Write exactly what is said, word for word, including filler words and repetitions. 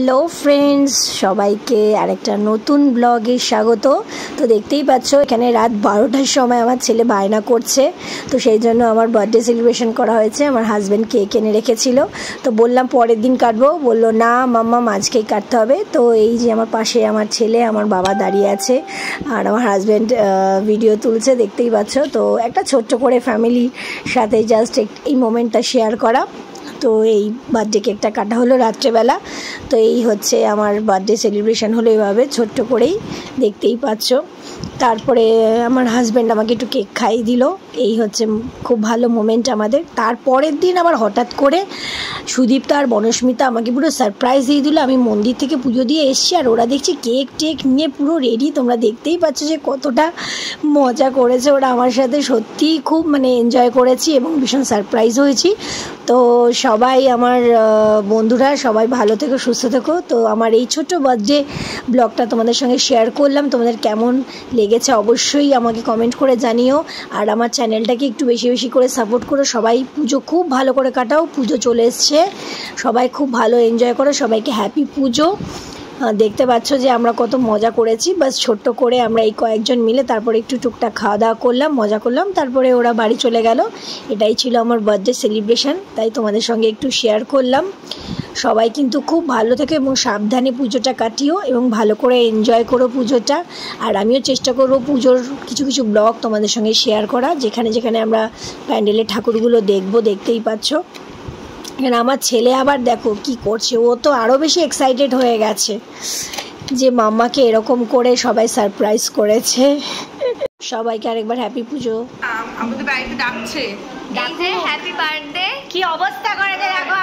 Hello friends, সবাইকে আরেকটা নতুন ব্লগে স্বাগত। তো দেখতেই পাচ্ছ এখানে রাত বারোটার সময় আমার ছেলে বায়না করছে, তো সেই জন্য আমার বার্থডে সেলিব্রেশন করা হয়েছে। আমার হাজব্যান্ড কেক এনে রেখেছিল, তো বললাম পরের দিন কাটবো, বললো না মাম্মা আজকেই কাটতে হবে। তো এই যে আমার পাশে আমার ছেলে, আমার বাবা দাঁড়িয়ে আছে আর আমার হাজব্যান্ড ভিডিও তুলছে, দেখতেই পাচ্ছ। তো একটা ছোট্ট করে ফ্যামিলির সাথে জাস্ট এই মোমেন্টটা শেয়ার করা। তো এই বার্থডে কেকটা কাটা হলো রাত্রেবেলা। তো এই হচ্ছে আমার বার্থডে সেলিব্রেশন হলো এভাবে ছোট্ট করেই, দেখতেই পাচ্ছ। তারপরে আমার হাজব্যান্ড আমাকে একটু কেক খাইয়ে দিল, এই হচ্ছে খুব ভালো মোমেন্ট আমাদের। তারপরের দিন আবার হঠাৎ করে সুদীপ্তা আর বনস্মিতা আমাকে পুরো সারপ্রাইজ দিয়ে দিল। আমি মন্দির থেকে পুজো দিয়ে এসেছি আর ওরা দেখছি কেক টেক নিয়ে পুরো রেডি। তোমরা দেখতেই পাচ্ছ যে কতটা মজা করেছে ওরা আমার সাথে, সত্যিই খুব মানে এনজয় করেছি এবং ভীষণ সারপ্রাইজ হয়েছি। তো সবাই আমার বন্ধুরা সবাই ভালো থেকো, সুস্থ থেকো। তো আমার এই ছোট্ট বার্থডে ব্লগটা তোমাদের সঙ্গে শেয়ার করলাম। তোমাদের কেমন লেগেছে অবশ্যই আমাকে কমেন্ট করে জানিও, আর আমার চ্যানেলটাকে একটু বেশি বেশি করে সাপোর্ট করো। সবাই পুজো খুব ভালো করে কাটাও, পুজো চলে এসছে, সবাই খুব ভালো এনজয় করো। সবাইকে হ্যাপি পুজো। দেখতে পাচ্ছ যে আমরা কত মজা করেছি, বাস ছোট্ট করে আমরা এই কয়েকজন মিলে তারপরে একটু টুকটাক খাওয়া দাওয়া করলাম, মজা করলাম, তারপরে ওরা বাড়ি চলে গেল। এটাই ছিল আমার বার্থডে সেলিব্রেশন, তাই তোমাদের সঙ্গে একটু শেয়ার করলাম। সবাই কিন্তু খুব ভালো থেকো এবং সাবধানে পুজোটা কাটিও এবং ভালো করে এনজয় করো পুজোটা। আর আমিও চেষ্টা করবো পুজোর কিছু কিছু ব্লগ তোমাদের সঙ্গে শেয়ার করা, যেখানে যেখানে আমরা প্যান্ডেলের ঠাকুরগুলো দেখবো। দেখতেই পাচ্ছ এখানে আমার ছেলে আবার দেখো কি করছে, ও তো আরও বেশি এক্সাইটেড হয়ে গেছে যে মাম্মাকে এরকম করে সবাই সারপ্রাইজ করেছে। সবাইকে আরেকবার হ্যাপি পুজো। আমাদের বাড়িতে ডাকছে, হ্যাপি বার্থডে। কি অবস্থা করেছে দেখো।